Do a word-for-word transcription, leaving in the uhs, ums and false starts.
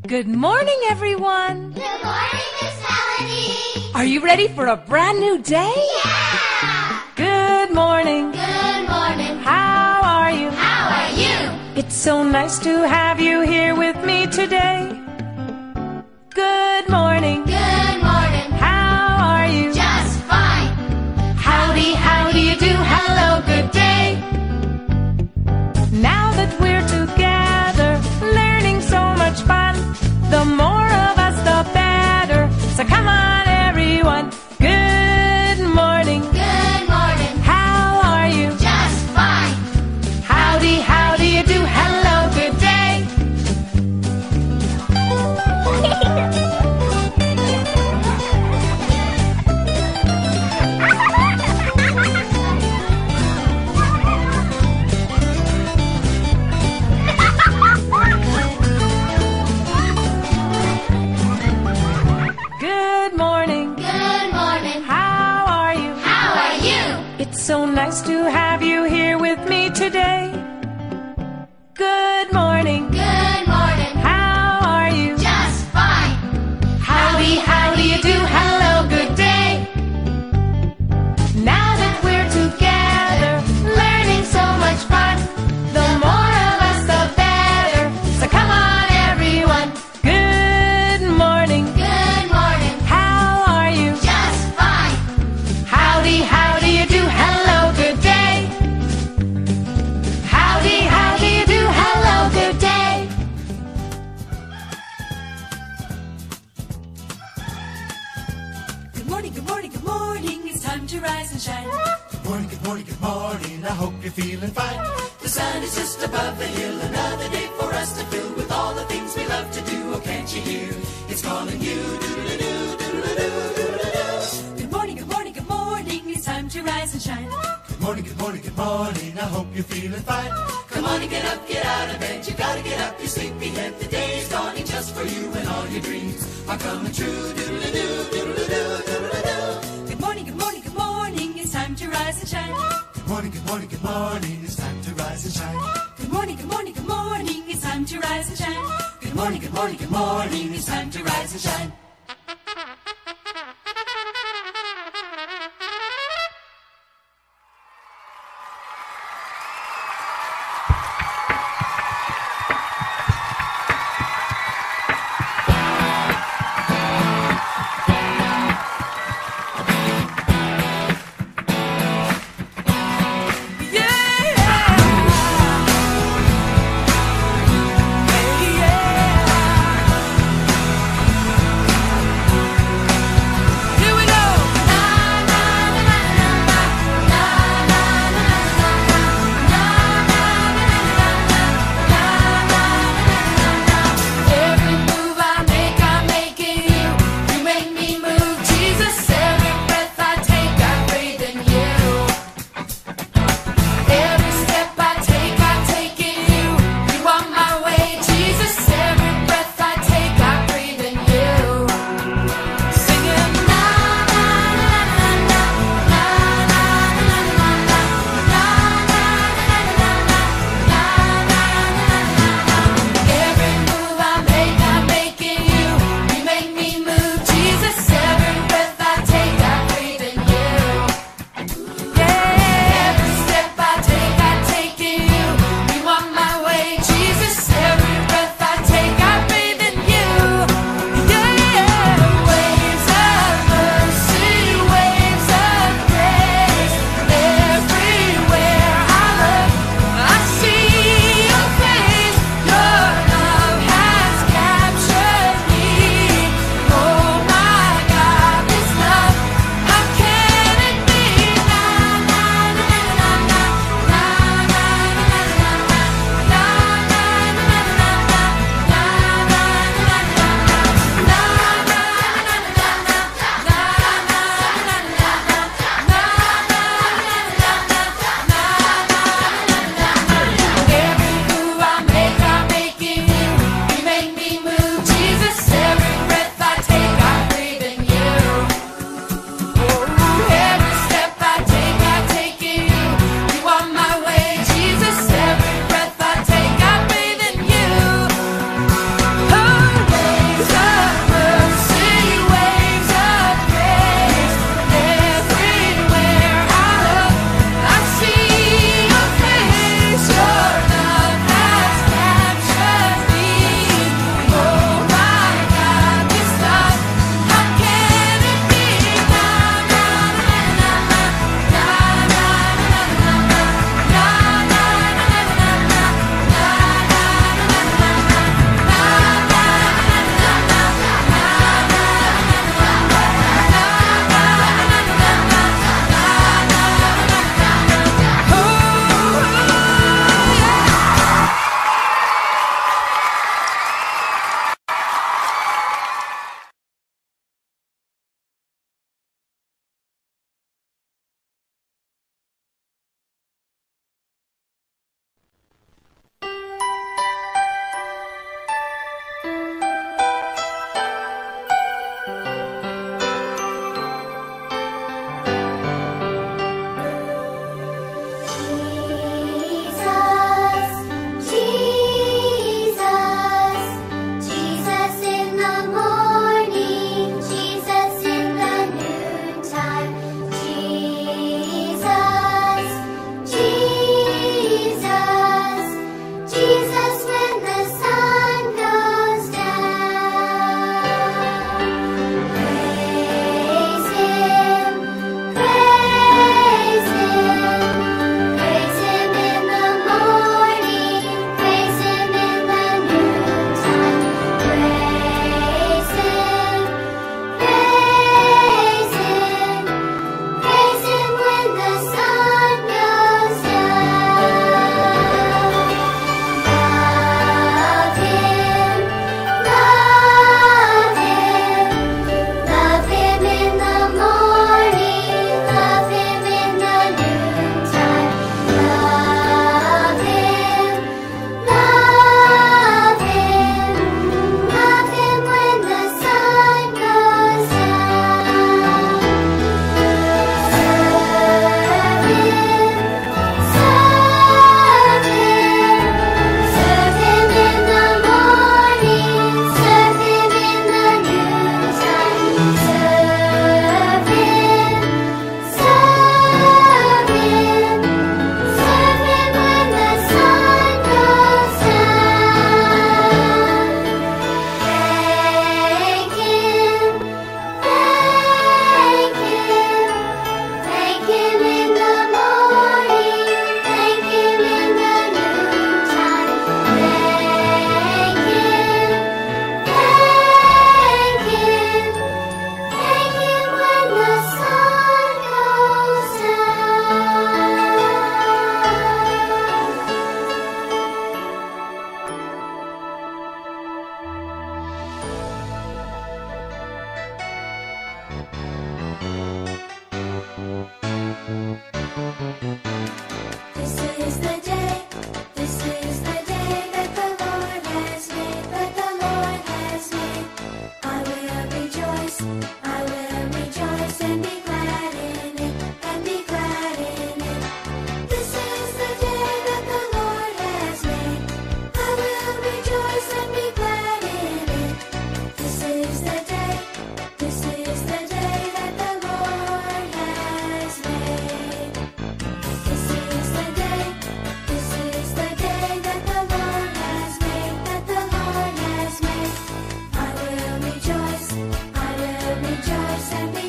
Good morning, everyone. Good morning, Miss Melody. Are you ready for a brand new day? Yeah! Good morning. Good morning. How are you? How are you? It's so nice to have you here with me today. Good morning. Good morning. How are you? Just fine. Howdy, how do you do? Hello, good day. Now that we're together, learning so much fun, the more of us, the better. So come on, everyone. Good morning. Good morning. How are you? Just fine. Howdy, how do you do? Hello, good day. Good morning. Good morning. How are you? How are you? It's so nice to have you here with me today. Good morning. Good morning. How are you? Just fine. Howdy, how do you do? Hello, good day. Now that we're together, learning so much fun, the more of us, the better. So come on, everyone. Good morning. Good morning. How are you? Just fine. Howdy, how do you do? Hello, good day. Howdy, how do you do? Hello, good day. Good morning, good morning, good morning. It's time to rise and shine. Good morning, good morning, good morning. I hope you're feeling fine. The sun is just above the hill. Another day for us to fill with all the things we love to do. Oh, can't you hear? It's calling you. Doodle-a-doo, doodle-a-doo, doodle-a-doo. Good morning, good morning, good morning. It's time to rise and shine. Good morning, good morning, good morning. I hope you're feeling fine. Come on and get up, get out of bed. You gotta get up, you sleepyhead. The day's dawning just for you, and all your dreams are coming true. Doodle-a-doo, doodle-a-doo, doodle-a-doo. Good morning, good morning, good morning. It's time to rise and shine. Good morning, good morning, good morning. It's time to rise and shine. Good morning, good morning, good morning. It's time to rise and shine. Good morning, good morning, good morning. It's time to rise and shine. Joyce and the